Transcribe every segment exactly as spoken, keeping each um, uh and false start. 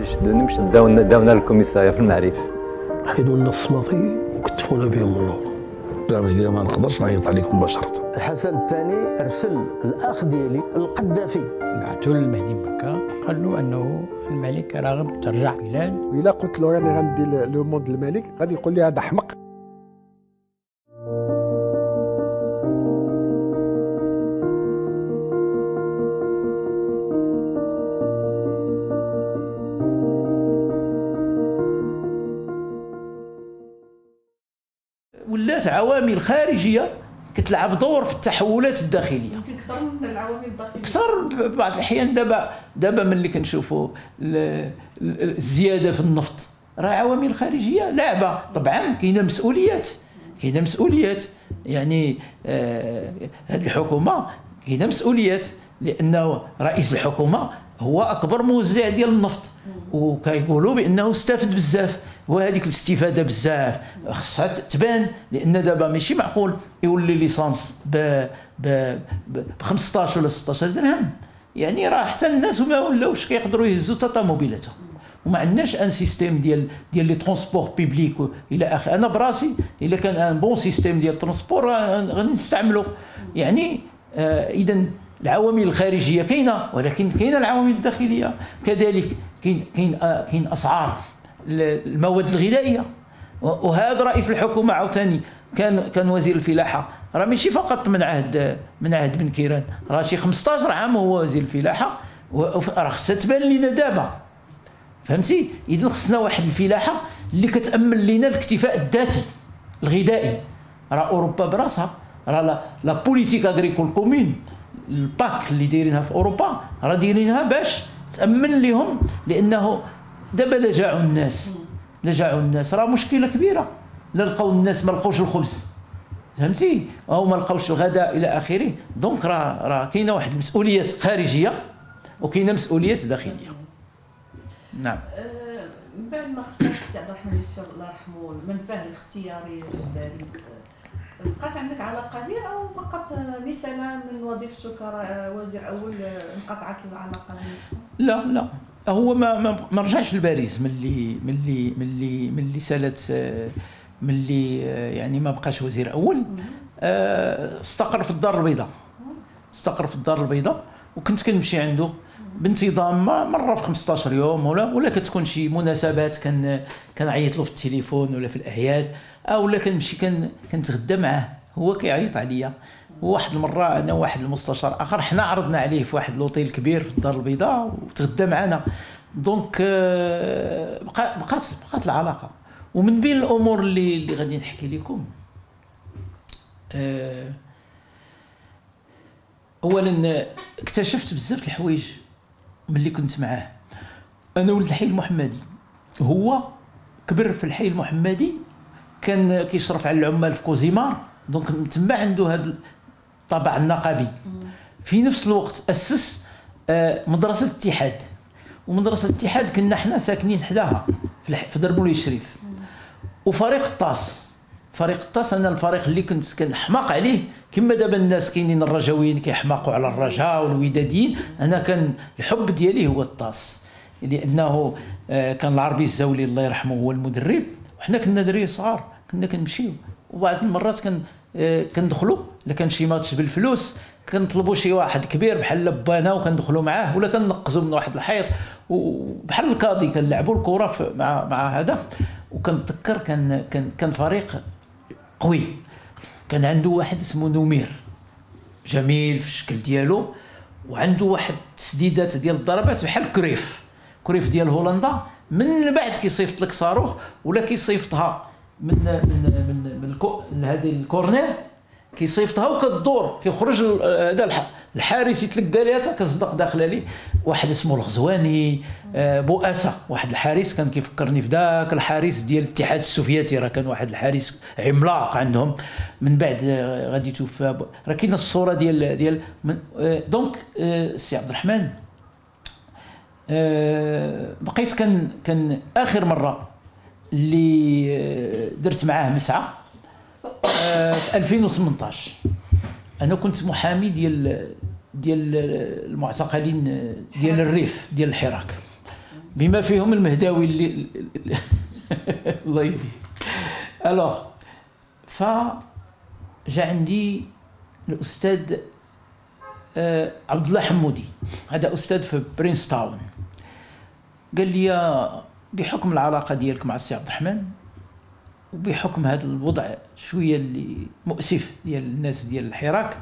شدوني مشى داونا داونا للكوميساريه في المعرف. حيدوا لنا الصماطي وكتفونا بهم اللور. لا باش ما نقدرش نعيط عليكم مباشره. الحسن الثاني ارسل الاخ ديالي القذافي، بعثوا للمهدي مكه قال له انه الملك راغب ترجع بلاد. الا قلت له راني غندير لو موند الملك غادي يقول لي هذا حمق. ولات عوامل خارجيه كتلعب دور في التحولات الداخليه، يمكن اكثر من العوامل الداخليه، اكثر بعض الاحيان. دابا دابا ملي كنشوفوا الزياده في النفط راه عوامل خارجيه لاعبه. طبعا كاينه مسؤوليات، كاينه مسؤوليات يعني آه هذه الحكومه كاينه مسؤوليات، لانه رئيس الحكومه هو اكبر موزع ديال النفط، وكيقولوا بانه استفد بزاف، وهذيك الاستفاده بزاف خصها تبان، لان دابا ماشي معقول يولي ليسانس ب ب ب خمسطاش ولا ستطاش درهم. يعني راه حتى الناس ما ولاوش كيقدروا يهزوا حتى طوموبيلاتهم، وما عندناش ان سيستيم ديال ديال لي ترونسبور بيبليك الى اخره. انا براسي الا كان ان بون سيستيم ديال ترونسبور غادي نستعملو. يعني آه اذا العوامل الخارجيه كاينه، ولكن كاينه العوامل الداخليه كذلك. كاين كاين آه كاين اسعار المواد الغذائيه، وهذا رئيس الحكومه عاوتاني كان كان وزير الفلاحه، راه ماشي فقط من عهد من عهد بن كيران، راه شي خمسطاش عام هو وزير الفلاحه، راه خصها تبان لينا دابا، فهمتي؟ اذا خصنا واحد الفلاحه اللي كتامن لينا الاكتفاء الذاتي الغذائي. راه اوروبا براسها، راه لا, لا بوليتيك اغريكول كومين، الباك اللي دايرينها في اوروبا راه دايرينها باش تامن لهم، لانه دابا لا جاعوا الناس لا جاعوا الناس راه مشكله كبيره. لا لقاو الناس ما لقاوش الخبز، فهمتي، او ما لقاوش الغداء الى اخره. دونك راه راه كاينه واحد المسؤوليات خارجيه وكاينه مسؤوليات داخليه. نعم. من بعد ما اختار السي عبد الرحمن يوسف الله يرحمه المنفاه الاختياري في باريس، بقات عندك علاقه به او فقط مثلا من وظيفته كوزير اول انقطعت العلاقه به؟ لا لا، هو ما ما, ما رجعش لباريس ملي ملي ملي ملي سالت، ملي يعني ما بقاش وزير اول. استقر في الدار البيضاء، استقر في الدار البيضاء، وكنت كنمشي عنده بانتظام مره في خمسطاش يوم، ولا ولا كتكون شي مناسبات كان كنعيط له في التليفون ولا في الاعياد، او لا كنمشي كن كنتغدى معاه، هو كيعيط عليا. وواحد المره انا وواحد المستشار اخر حنا عرضنا عليه في واحد لوطيل كبير في الدار البيضاء وتغدى معنا. دونك بقات بقات بقات العلاقه. ومن بين الامور اللي اللي غادي نحكي لكم، اولا اكتشفت بزاف الحوايج ملي كنت معاه. انا ولد الحي المحمدي، هو كبر في الحي المحمدي، كان كيشرف على العمال في كوزيمار، دونك تما عنده هذا الطابع النقابي. في نفس الوقت اسس مدرسه الاتحاد، ومدرسه الاتحاد كنا حنا ساكنين حداها في دربولي الشريف. وفريق الطاس، فريق الطاس انا الفريق اللي كنت كنحماق عليه، كما دابا الناس كاينين الرجاويين كيحماقوا على الرجاء والوداديين، انا كان الحب ديالي هو الطاس، لانه كان العربي الزاولي الله يرحمه هو المدرب، وحنا كنا دراري صغار كنا كنمشيو. وبعض المرات كن كندخلوا الا كان شي ماتش بالفلوس كنطلبوا شي واحد كبير بحال بانا وكندخلوا معاه، ولا كنقزوا من واحد الحيط وبحال القاضي كنلعبوا الكره مع مع هذا. وكنتذكر كان كان كان فريق قوي، كان عنده واحد اسمه نمير جميل في الشكل ديالو، وعنده واحد التسديدات ديال الضربات بحال كريف كريف ديال هولندا. من بعد كيصيفط لك صاروخ ولا كيصيفطها من من من من هذه الكورنير، كيصيفطها وكتدور كيخرج هذا الحارس يتلقى ليها حتى كتصدق داخله ليه. واحد اسمه الغزواني، بؤاسه، واحد الحارس كان كيفكرني في ذاك الحارس ديال الاتحاد السوفيتي، راه كان واحد الحارس عملاق عندهم. من بعد غادي توفى، راه كاينه الصوره ديال ديال دونك السي عبد الرحمن. بقيت كان كان اخر مره اللي درت معاه مسعى في ألفين وثمنطاش. انا كنت محامي ديال ديال المعتقلين ديال الريف ديال الحراك، بما فيهم المهداوي اللي الله يهديه. الوغ ف جا عندي الاستاذ آه عبد الله حمودي، هذا استاذ في برينس تاون، قال لي بحكم العلاقه ديالك مع السي عبد الرحمن وبحكم هذا الوضع شويه اللي مؤسف ديال الناس ديال الحراك،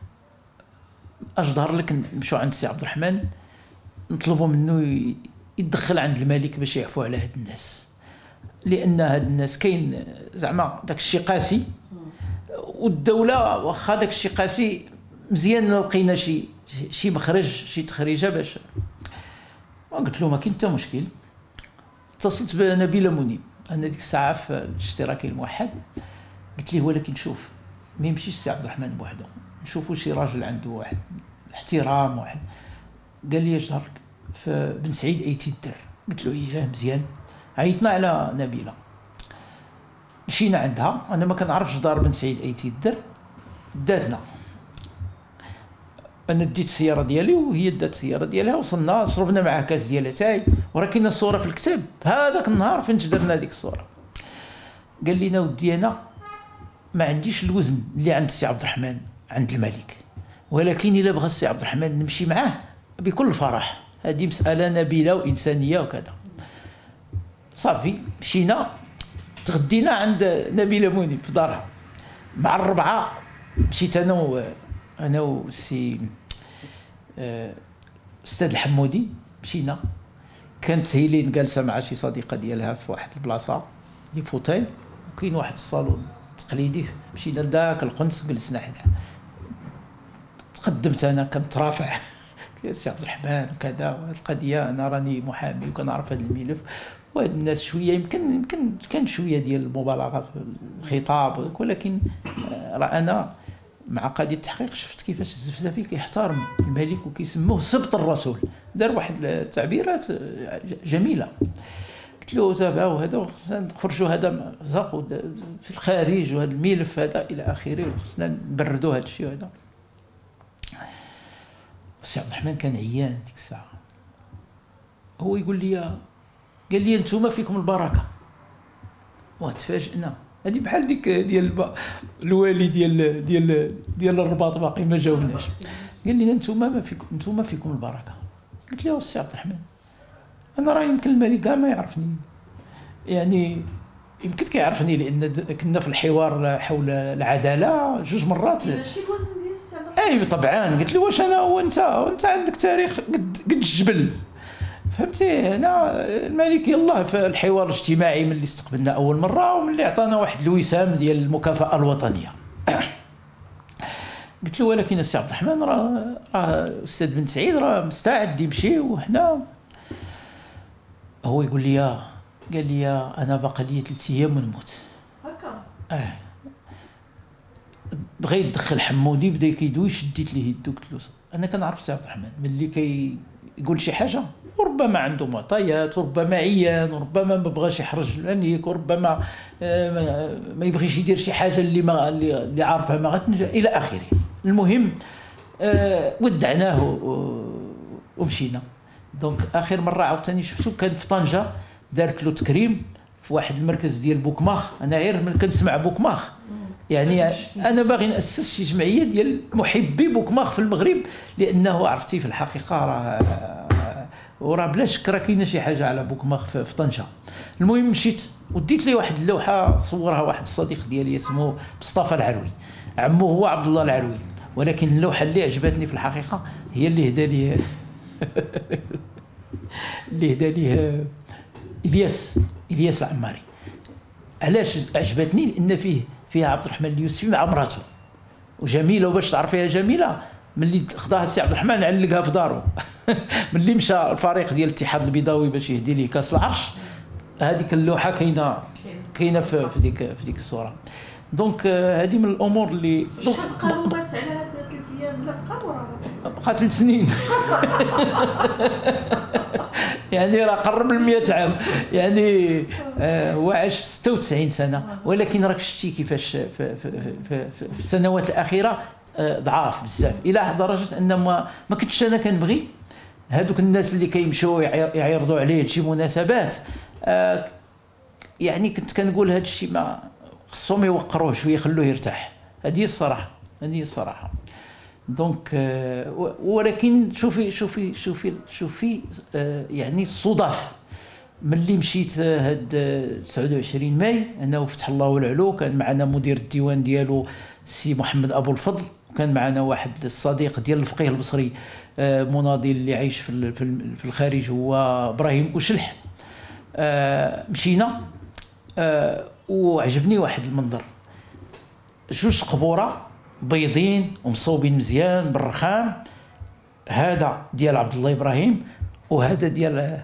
اجدر لك نمشيو عند السي عبد الرحمن نطلبوا منه يتدخل عند الملك باش يعفو على هاد الناس، لان هاد الناس كاين زعما داك الشيء قاسي، والدوله واخا داك الشيء قاسي مزيان لقينا شي شي مخرج شي تخريجه باش. قلت له ما كاين حتى مشكل. اتصلت بنبيله منيب انا ديك الساعه في الاشتراكي الموحد، قلت ليه ولكن شوف ما يمشيش السي عبد الرحمن بوحده، نشوفوا شي راجل عنده واحد احترام واحد. قال لي اش دارك في بن سعيد ايتي الدر؟ قلت له اياه مزيان. عيطنا على نبيله، مشينا عندها، انا ما كنعرفش دار بن سعيد ايتي الدر، داتنا، انا ديت السياره ديالي وهي دات السياره ديالها، وصلنا شربنا معاه كاس ديال اتاي، وراه كاينه الصوره في الكتاب هذاك النهار فين درنا ديك الصوره. قال لنا ودي انا ما عنديش الوزن اللي عند السي عبد الرحمن عند الملك، ولكن الا بغى السي عبد الرحمن نمشي معاه بكل فرح، هذه مساله نبيله وانسانيه وكذا. صافي مشينا تغدينا عند نبيله منيب في دارها، مع الربعه مشيت انا و انا والسي استاذ الحمودي، مشينا، كانت هيلين جالسه مع شي صديقه ديالها في واحد البلاصه دي فوتاي، وكاين واحد الصالون تقليدي، مشينا لذاك القنص جلسنا حدا، تقدمت انا كنت رافع السي عبد الرحمن وكذا القضيه، انا راني محامي وكنعرف هذا الملف، وهاد الناس شويه يمكن يمكن كان شويه ديال المبالغه في الخطاب، ولكن راه انا مع قضيه التحقيق شفت كيفاش الزفزافي كيحترم الملك وكيسموه سبط الرسول، دار واحد التعبيرات جميله. قلت له تابعوا هذا خصنا نخرجوا هذا زاق في الخارج وهذا الملف هذا الى اخره، خصنا نبردوا هذا الشيء هذا. السي عبد الرحمن كان عيان ديك الساعه، هو يقول لي قال لي انتم فيكم البركه، وتفاجئنا هذه بحال ديك ديال الوالي ديال ديال ديال الرباط باقي ما جاوناش. قال لي انتم ما فيكم انتم فيكم البركه. قلت له السي عبد الرحمن انا راه يمكن الملك كاع ما يعرفني، يعني يمكن كيعرفني لان كنا في الحوار حول العداله جوج مرات. ماشي الوزن ديال السي عبد الرحمن. اي طبعا. قلت له واش انا وانت وانت عندك تاريخ قد قد الجبل، فهمتي؟ هنا الملك يلاه في الحوار الاجتماعي من اللي استقبلنا اول مره ومن اللي عطانا واحد الوسام ديال المكافاه الوطنيه. قلت له ولكن السي عبد الرحمن راه راه استاذ بن سعيد راه مستعد يمشي وحنا. هو يقول لي قال لي انا باقي لي ثلاث ايام ونموت. هكا اه بغى يدخل حمودي بدا كيدوي، شديت ليه يدو قلت له انا كنعرف السي عبد الرحمن ملي كي يقول شي حاجه وربما عنده معطيات وربما عيان وربما ما بغاش يحرج عليك وربما ما يبغيش يدير شي حاجه اللي ما اللي عارفها ما غتنجح الى اخره. المهم ودعناه ومشينا. دونك اخر مره عاوتاني شفتو كان في طنجه، دارت له تكريم في واحد المركز ديال بوكماخ. انا غير ملي كنسمع بوكماخ يعني انا باغي ناسس شي جمعيه ديال محبي بوكماخ في المغرب، لانه عرفتي في الحقيقه راه وراه بلا شك راه كاينه شي حاجه على بوكماخ في طنجه. المهم مشيت وديت لي واحد اللوحه صورها واحد الصديق ديالي اسمه مصطفى العروي، عمو هو عبد الله العروي، ولكن اللوحه اللي عجبتني في الحقيقه هي اللي هدا لي اللي هدا ليه الياس الياس العماري. علاش عجبتني؟ لان فيه فيها عبد الرحمن اليوسفي مع مراته وجميله، وباش تعرفيها جميله ملي خداها السي عبد الرحمن علقها في دارو. ملي مشى الفريق ديال الاتحاد البيضاوي باش يهدي ليه كاس العرش، هذيك اللوحه كاينه كاينه في ديك في ديك الصوره. دونك هذه من الامور اللي شحال بقى مات على هاد ثلاث ايام؟ لا بقى وراها بقى ثلاث سنين. يعني راه قرب ل مئة عام، يعني آه هو عاش ستة وتسعين سنه، ولكن راك شفتي كيفاش في, في, في, في, في السنوات الاخيره آه ضعاف بزاف، الى درجه ان ما ما كنتش انا كنبغي هادوك الناس اللي كيمشيو يعرضوا عليه لشي مناسبات، آه يعني كنت كنقول هذا الشيء ما خصهم يوقروه شويه يخلوه يرتاح. هذه الصراحه، هذه الصراحه. دونك آه ولكن شوفي شوفي شوفي شوفي آه يعني الصدف ملي مشيت هاد تسعة وعشرين ماي انا وفتح الله العلو، كان معنا مدير الديوان ديالو السي محمد ابو الفضل، وكان معنا واحد الصديق ديال الفقيه البصري آه مناضل اللي عايش في في الخارج هو ابراهيم أشلح. آه مشينا آه وعجبني واحد المنظر، جوج قبوره بيضين ومصوبين مزيان بالرخام، هذا ديال عبد الله ابراهيم وهذا ديال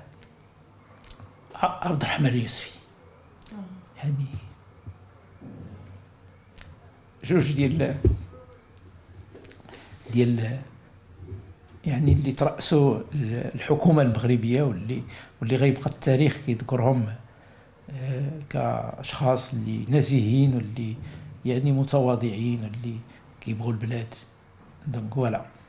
عبد الرحمن اليوسفي. يعني جوج ديال ديال يعني اللي ترأسوا الحكومه المغربيه، واللي واللي غيبقى التاريخ كيذكرهم كاشخاص اللي نزيهين واللي يعني متواضعين واللي كيبغوا البلاد. دونك فوالا.